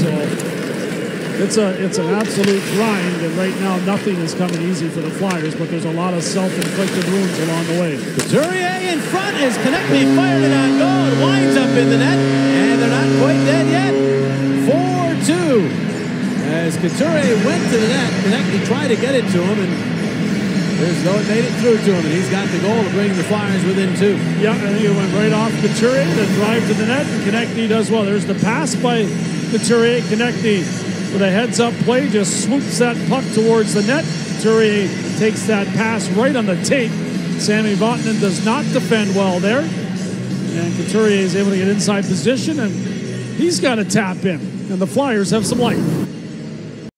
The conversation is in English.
So it's an absolute grind, and right now nothing is coming easy for the Flyers, but there's a lot of self-inflicted wounds along the way. Couturier in front as Konecny fired it on goal. It winds up in the net, and they're not quite dead yet. 4-2. As Couturier went to the net, Konecny tried to get it to him, and there's no it made it through to him, and he's got the goal to bring the Flyers within 2. Yeah, I think it went right off Couturier, the drive to the net, and Konecny does well. There's the pass by Couturier. Konecny with a heads-up play just swoops that puck towards the net. Couturier takes that pass right on the tape. Sami Vatanen does not defend well there, and Couturier is able to get inside position, and he's got to tap in, and the Flyers have some light.